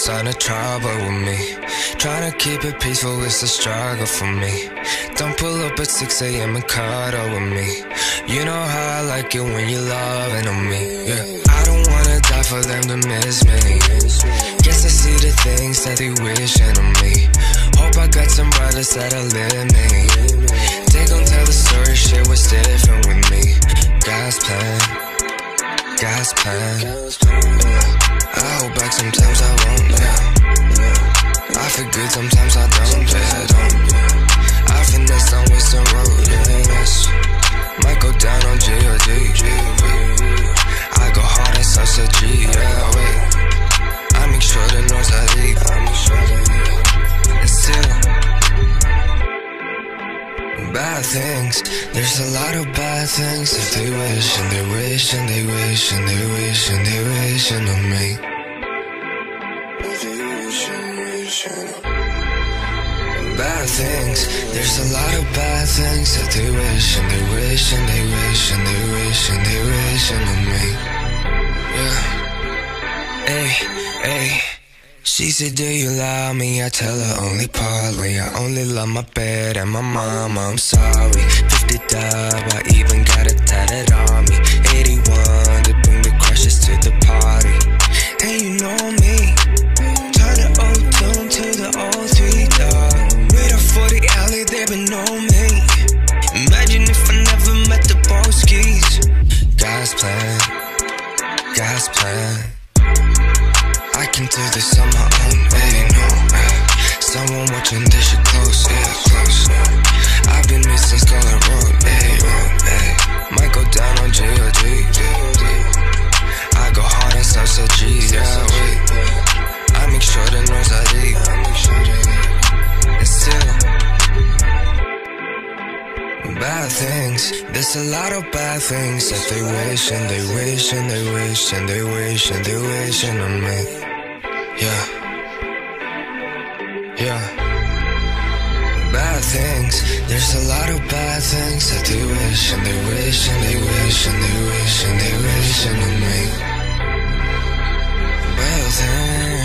sign of trouble with me. Trying to keep it peaceful, it's a struggle for me. Don't pull up at 6 a.m. and cuddle with me. You know how I like it when you're loving on me. Yeah, I don't wanna die for them to miss me. Guess I see the things that they wishing on me. Hope I got some brothers that'll live me. They gon' tell the story, shit was different with me. God's plan, God's plan. I hold back, sometimes I won't, yeah. I feel good, sometimes I don't, yeah, I finesse on Western Road, yeah, yes. Might go down on G.O.D. I go hard as South G, yeah, wait. I make sure the north I leave, and still bad things, there's a lot of bad things that they wish, and they wish, and they wish, and they wish, and they wish on me. Bad things, there's a lot of bad things that they wish, and they wish, and they wish, and they wish, and they wish on me. Yeah, hey, hey. She said, do you love me? I tell her only partly. I only love my bed and my mama, I'm sorry. 50 dub, I even got it tatted on me. 81 to bring the crushes to the party. And you know me, turn the O2 to the O3 dog. With a 40 alley, they been know me. Imagine if I never met the Boskis. God's plan, God's plan. I can do this on my own, hey, no, someone watching this shit close, yeah, close. I've been missing Scarlet Road, hey. Might go down on G.O.D. I go hard on Southside G, yeah, wait. I make sure the north I leave, and still bad things, there's a lot of bad things that they wish, and they wish, and they wish, and they wish, and they wish on me. Yeah, yeah. Bad things, there's a lot of bad things that they wish, and they wish, and they wish, and they wish, and they wish on me. Bad things.